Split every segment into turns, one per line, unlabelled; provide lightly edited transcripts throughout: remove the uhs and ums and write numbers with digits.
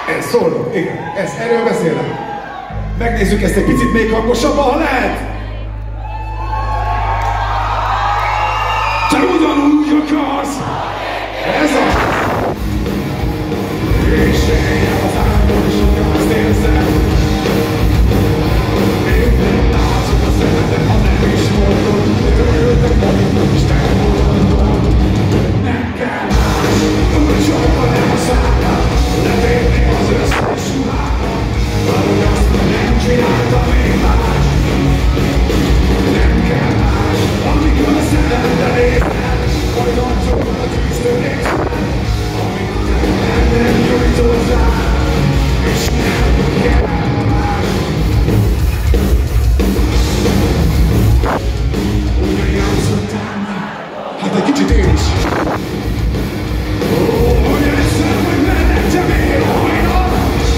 Ez szóló, igen, erről beszélek. Megnézzük ezt egy picit még hangosabban, ha lehet. Te ugyanúgy akarsz. Ez a... És én az álmod, és azt érzem. Én nem látszok a szemedben, ha nem is mondod. Örültek magam, és te mondod. Nem kell más, úgy sokkal nem a szállal. Letépni az összes ruhámat. Valahogy azt, hogy nem csináltam én más. Nem kell más, amikor a szemedben nézem. Majd arcokon a tűztől nézem. Amikor nem nyújtod rá. És nem kell más. Ugyan játszottál már? Hát egy kicsit én is. Hogy egyszer, hogy menektem én hajnal.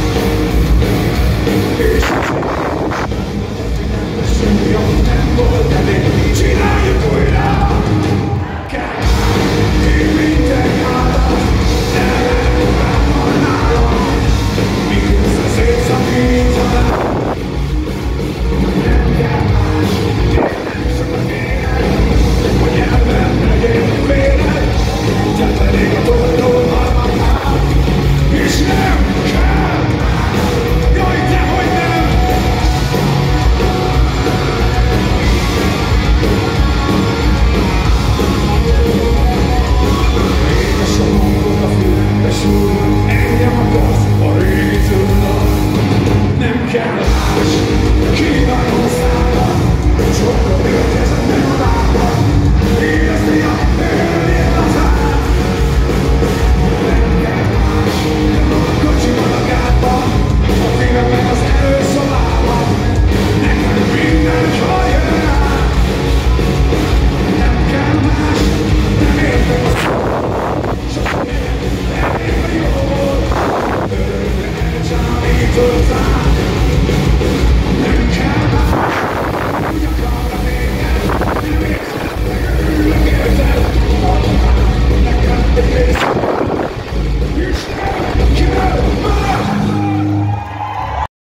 És semmi, nem volt elég. Csináljuk újra. Kell. Én minden hátat. Nem van nálam. Miközben szétszakítanám. Nem kell más. Nem csak a tényleg. Hogy nyelven megérni véled. Te pedig a toldóval már. És nem kell. Jaj, dehogy nem. Édes a hangod a fülembe súr. Engem akarsz a régi tőlem. Nem kell más. Kívánom a szállal. Sokkal érkezem meg a lábam. Érezni a bőrén az át. Nem kell más. Nem a kocsiban a gátban. A fényemben az előszobában. Nekem minden halljon rá. Nem kell más. Nem értek a csak nem értek jól. Örökre elcsábítottál.